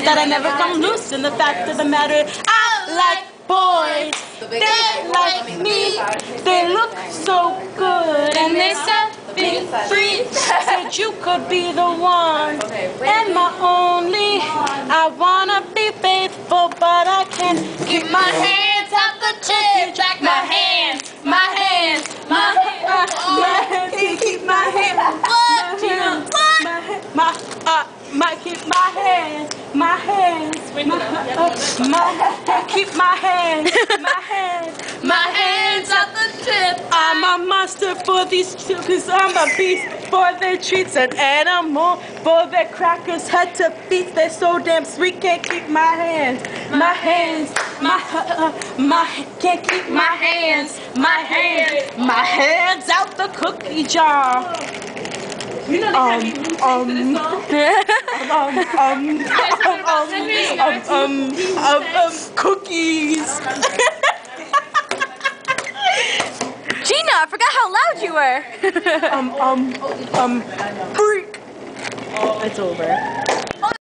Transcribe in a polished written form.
that I never come loose. And the fact of the matter, I like boys. They like me. They look so good and they set me free. Said you could be the one and my only. I wanna be faithful, but I can't keep my hands off the chip. Like my hands, my hands, my hands. Can't keep my hands. Keep my hands, my hands, keep my hands, my hands off the tip. I'm a monster for these children. I'm a beast for their treats, an animal for their crackers. Head to feet, they're so damn sweet. Can't keep my hands, my hands, can't keep my hands, my hands out the cookie jar. You know cookies. Gina, I forgot how loud you were. Freak. It's over.